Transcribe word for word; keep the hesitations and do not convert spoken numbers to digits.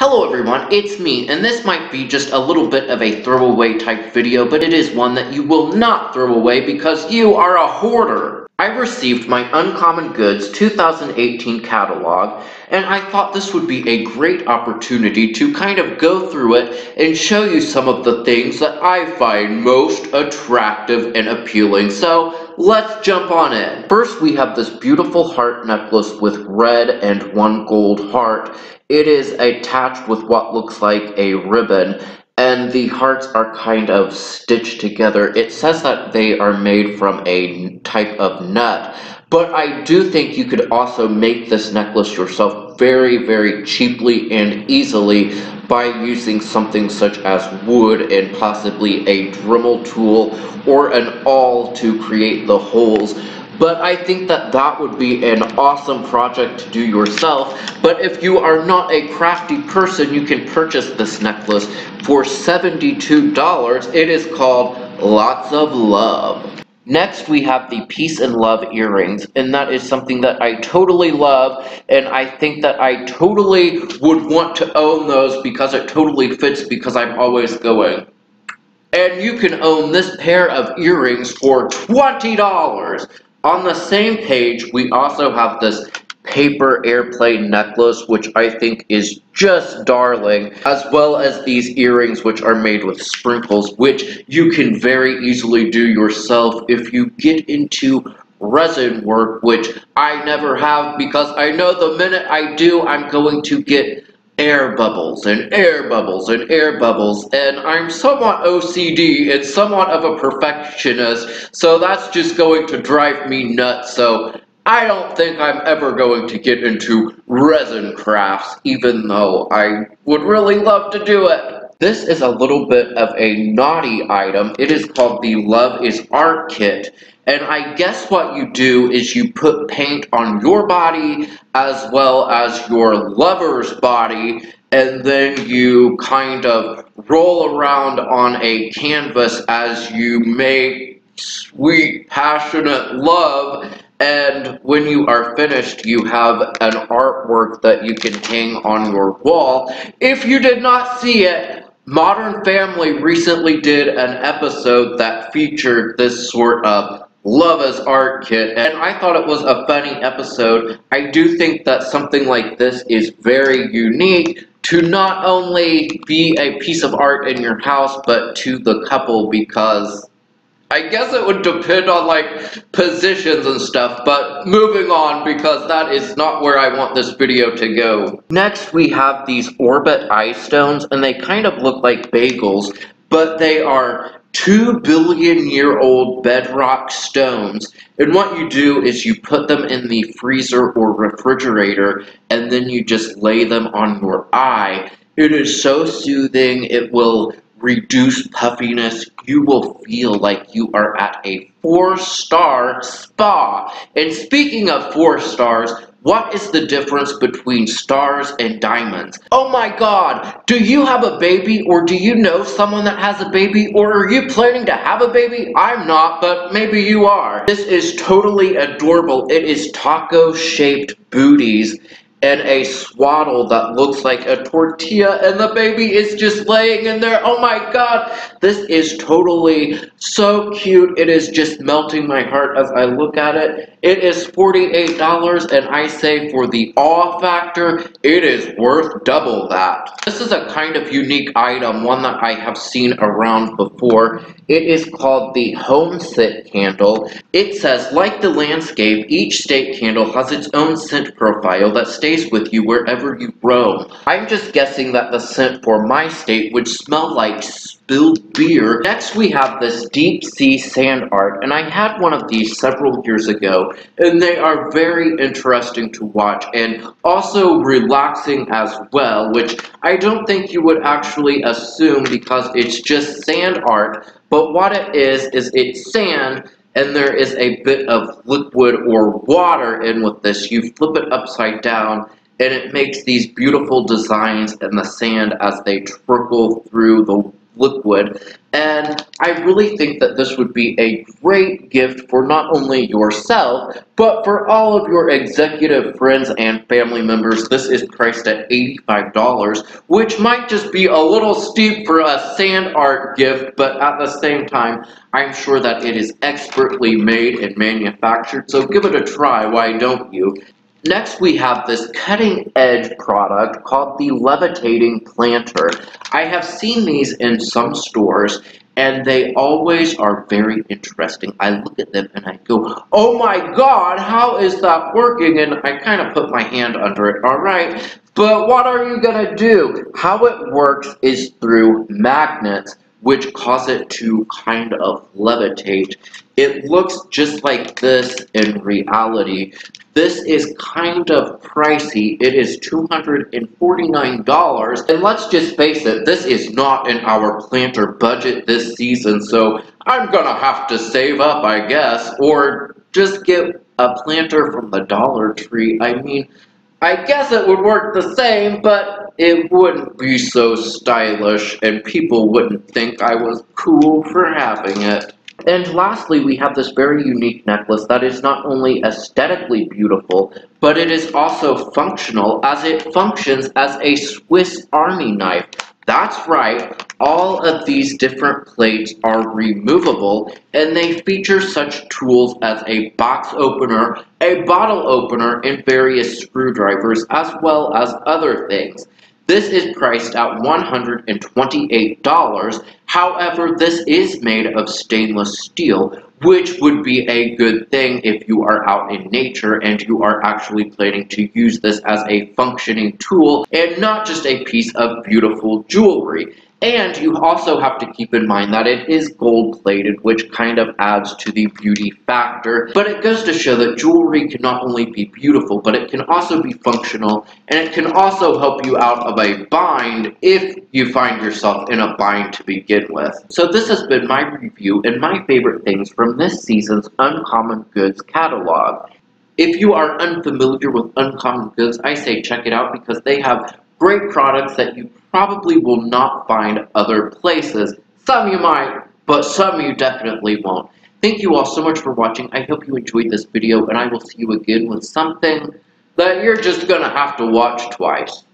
Hello everyone, it's me, and this might be just a little bit of a throwaway type video, but it is one that you will not throw away because you are a hoarder. I received my Uncommon Goods two thousand eighteen catalog, and I thought this would be a great opportunity to kind of go through it and show you some of the things that I find most attractive and appealing. So let's jump on in. First, we have this beautiful heart necklace with red and one gold heart. It is attached with what looks like a ribbon, and the hearts are kind of stitched together. It says that they are made from a type of nut, but I do think you could also make this necklace yourself very, very cheaply and easily by using something such as wood and possibly a Dremel tool or an awl to create the holes. But I think that that would be an awesome project to do yourself. But if you are not a crafty person, you can purchase this necklace for seventy-two dollars. It is called Lots of Love. Next, we have the Peace and Love earrings, and that is something that I totally love, and I think that I totally would want to own those because it totally fits because I'm always going. And you can own this pair of earrings for twenty dollars. On the same page, we also have this paper airplane necklace, which I think is just darling, as well as these earrings, which are made with sprinkles, which you can very easily do yourself if you get into resin work, which I never have because I know the minute I do, I'm going to get air bubbles and air bubbles and air bubbles, and I'm somewhat O C D and somewhat of a perfectionist, so that's just going to drive me nuts. So I don't think I'm ever going to get into resin crafts, even though I would really love to do it. This is a little bit of a naughty item. It is called the Love is Art Kit. And I guess what you do is you put paint on your body as well as your lover's body, and then you kind of roll around on a canvas as you make sweet, passionate love. And when you are finished, you have an artwork that you can hang on your wall. If you did not see it, Modern Family recently did an episode that featured this sort of Love as Art Kit, and I thought it was a funny episode. I do think that something like this is very unique to not only be a piece of art in your house, but to the couple, because I guess it would depend on like positions and stuff, but moving on because that is not where I want this video to go. Next, we have these Orbit eye stones, and they kind of look like bagels, but they are two billion year old bedrock stones, and what you do is you put them in the freezer or refrigerator and then you just lay them on your eye. It is so soothing. It will reduce puffiness. You will feel like you are at a four-star spa. And speaking of four stars, what is the difference between stars and diamonds? Oh my god, do you have a baby, or do you know someone that has a baby, or are you planning to have a baby? I'm not, but maybe you are. This is totally adorable. It is taco-shaped booties and a swaddle that looks like a tortilla, and the baby is just laying in there. Oh my god, this is totally so cute. It is just melting my heart as I look at it. It is forty-eight dollars, and I say for the awe factor, it is worth double that. This is a kind of unique item, one that I have seen around before. It is called the Home Scent Candle. It says, like the landscape, each state candle has its own scent profile that stays with you wherever you roam. I'm just guessing that the scent for my state would smell like spilled beer. Next, we have this deep sea sand art, and I had one of these several years ago, and they are very interesting to watch and also relaxing as well, which I don't think you would actually assume because it's just sand art. But what it is, is it's sand, and there is a bit of liquid or water in with this. You flip it upside down, and it makes these beautiful designs in the sand as they trickle through the liquid, and I really think that this would be a great gift for not only yourself, but for all of your executive friends and family members. This is priced at eighty-five dollars, which might just be a little steep for a sand art gift, but at the same time, I'm sure that it is expertly made and manufactured, so give it a try, why don't you? Next, we have this cutting-edge product called the levitating planter. I have seen these in some stores, and they always are very interesting. I look at them and I go, oh my god, how is that working? And I kind of put my hand under it, alright, but what are you gonna do? How it works is through magnets, which cause it to kind of levitate. It looks just like this in reality. This is kind of pricey. It is two hundred forty-nine dollars, and let's just face it, this is not in our planter budget this season, so I'm gonna have to save up, I guess, or just get a planter from the Dollar Tree. I mean, I guess it would work the same, but it wouldn't be so stylish, and people wouldn't think I was cool for having it. And lastly, we have this very unique necklace that is not only aesthetically beautiful, but it is also functional, as it functions as a Swiss Army knife. That's right, all of these different plates are removable, and they feature such tools as a box opener, a bottle opener, and various screwdrivers, as well as other things. This is priced at one hundred twenty-eight dollars. However, this is made of stainless steel, which would be a good thing if you are out in nature and you are actually planning to use this as a functioning tool and not just a piece of beautiful jewelry. And you also have to keep in mind that it is gold-plated, which kind of adds to the beauty factor. But it goes to show that jewelry can not only be beautiful, but it can also be functional, and it can also help you out of a bind if you find yourself in a bind to begin with. So this has been my review and my favorite things from this season's Uncommon Goods catalog. If you are unfamiliar with Uncommon Goods, I say check it out because they have great products that you probably will not find other places. Some you might, but some you definitely won't. Thank you all so much for watching. I hope you enjoyed this video, and I will see you again with something that you're just gonna have to watch twice.